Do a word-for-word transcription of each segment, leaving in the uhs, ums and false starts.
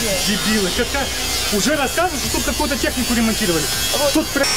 если? Дебилы, какая... Уже рассказывают, что тут какую-то технику ремонтировали. Вот. Тут прям...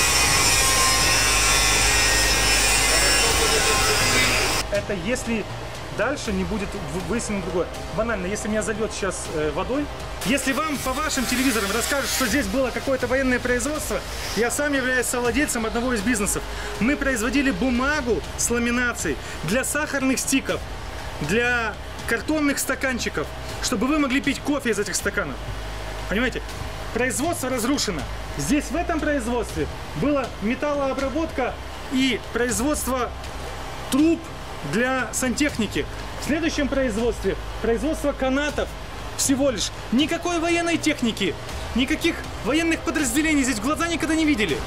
Это если дальше не будет выяснено другое. Банально, если меня зальет сейчас э, водой, если вам по вашим телевизорам расскажут, что здесь было какое-то военное производство, я сам являюсь совладельцем одного из бизнесов. Мы производили бумагу с ламинацией для сахарных стиков, для картонных стаканчиков, чтобы вы могли пить кофе из этих стаканов. Понимаете? Производство разрушено. Здесь в этом производстве была металлообработка и производство труб для сантехники. В следующем производстве производство канатов всего лишь. Никакой военной техники, никаких военных подразделений здесь в глаза никогда не видели.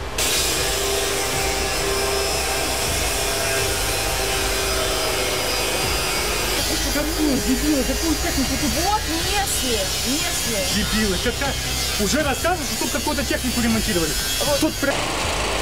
Какую, дебилы, какую технику тут? Вот если, если. Дебилы, какая... Уже рассказывают, что тут какую-то технику ремонтировали. Вот. Тут прям...